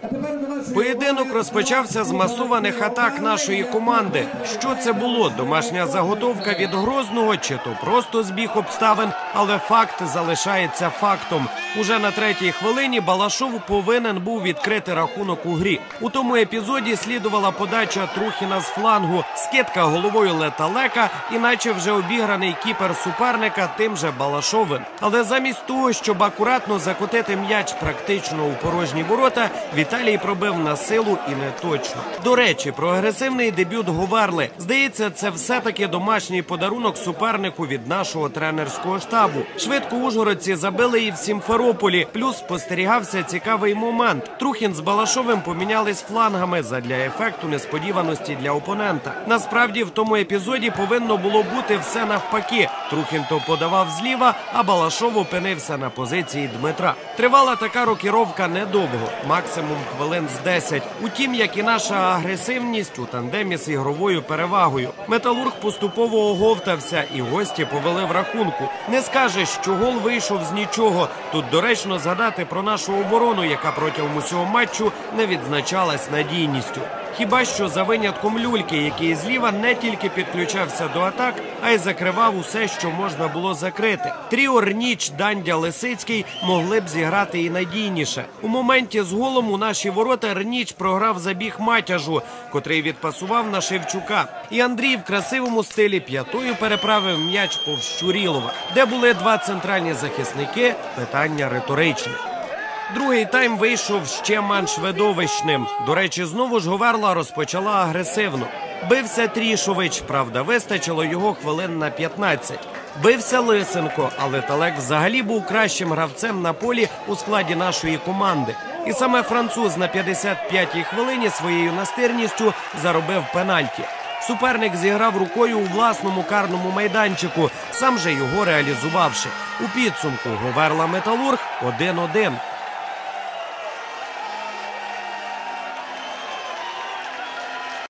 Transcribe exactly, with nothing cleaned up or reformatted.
Поєдинок розпочався з масованих атак нашої команди. Що це було? Домашня заготовка від Грозного чи то просто збіг обставин? Але факт залишається фактом. Уже на третій хвилині Балашов повинен був відкрити рахунок у грі. У тому епізоді слідувала подача Трухіна з флангу, скидка головою Леталека, іначе вже обіграний кіпер суперника тим же Балашовим. Але замість того, щоб акуратно закотити м'яч практично у порожні ворота, Віталій пробив на силу і не точно. До речі, про агресивний дебют Говерли. Здається, це все-таки домашній подарунок супернику від нашого тренерського штабу. Швидко ужгородці забили і в Сімферополі. Плюс спостерігався цікавий момент. Трухін з Балашовим помінялись флангами задля ефекту несподіваності для опонента. Насправді, в тому епізоді повинно було бути все навпаки. Трухін то подавав зліва, а Балашов опинився на позиції Дмитра. Тривала така рокіровка недовго, максимум хвилин з десять. Утім, як і наша агресивність у тандемі з ігровою перевагою. Металург поступово оговтався і гості повели в рахунку. Не скажеш, що гол вийшов з нічого. Тут доречно згадати про нашу оборону, яка протягом усього матчу не відзначалась надійністю. Хіба що за винятком Люльки, який зліва не тільки підключався до атак, а й закривав усе, що можна було закрити. Тріо Рніч, Дандя, Лисицький могли б зіграти і надійніше. У моменті з голом у наші ворота Рніч програв забіг Матяжу, котрий відпасував на Шевчука. І Андрій в красивому стилі п'ятою переправив м'яч повз Щурілова. Де були два центральні захисники – питання риторичне. Другий тайм вийшов ще менш видовищним. До речі, знову ж Говерла розпочала агресивно. Бився Трішович, правда, вистачило його хвилин на п'ятнадцять. Бився Лисенко, але Талек взагалі був кращим гравцем на полі у складі нашої команди. І саме француз на п'ятдесят п'ятій хвилині своєю настирністю заробив пенальті. Суперник зіграв рукою у власному карному майданчику, сам же його реалізувавши. У підсумку Говерла-Металург один один.